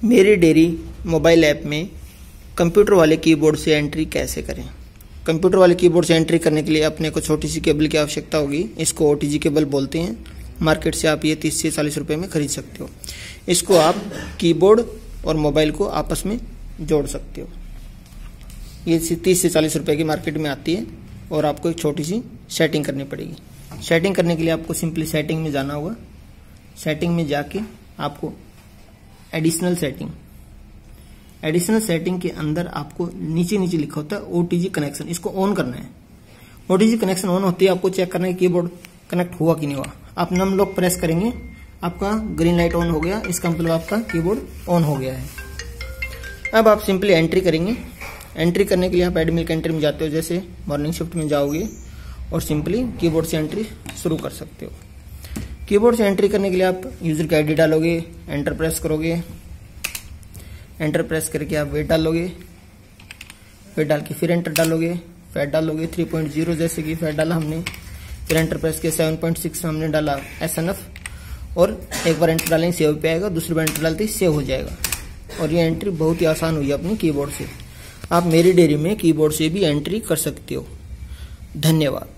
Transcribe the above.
मेरी dairy mobile app में computer वाले कीबोर्ड से एंट्री कैसे करें। कंप्यूटर वाले कीबोर्ड से एंट्री करने के लिए अपने को छोटी सी केबल की आवश्यकता होगी। इसको ओटीजी केबल बोलते हैं। मार्केट से आप ये 30 से 40 रुपये में खरीद सकते हो। इसको आप कीबोर्ड और मोबाइल को आपस में जोड़ सकते हो। ये 30 से 40 रुपये की मार्केट में आती है और आपको एक छोटी सी सेटिंग करनी पड़ेगी। सेटिंग करने के लिए आपको सिंपली सेटिंग में जाना होगा। सेटिंग में जाके आपको एडिशनल सेटिंग के अंदर आपको नीचे लिखा होता है ओटीजी कनेक्शन, इसको ऑन करना है। ओटीजी कनेक्शन ऑन होती है, आपको चेक करना है कीबोर्ड कनेक्ट हुआ कि नहीं हुआ। आप नम लॉक प्रेस करेंगे, आपका ग्रीन लाइट ऑन हो गया, इसका मतलब आपका कीबोर्ड ऑन हो गया है। अब आप सिंपली एंट्री करेंगे। एंट्री करने के लिए आप एडमिन एंट्री में जाते हो, जैसे मॉर्निंग शिफ्ट में जाओगे और सिंपली कीबोर्ड से एंट्री शुरू कर सकते हो। कीबोर्ड से एंट्री करने के लिए आप यूजर की आईडी डालोगे, एंटर प्रेस करोगे। एंटर प्रेस करके आप वेट डालोगे, वेट डाल के फिर एंटर डालोगे, फैट डालोगे 3.0 जैसे कि फैट डाला हमने। फिर एंटर प्रेस के 7.6 हमने डाला SNF, और एक बार एंटर डालेंगे सेव पे आएगा, दूसरी बार एंटर डालते ही सेव हो जाएगा। और ये एंट्री बहुत ही आसान हुई है अपनी कीबोर्ड से। आप मेरी डेयरी में कीबोर्ड से भी एंट्री कर सकते हो। धन्यवाद।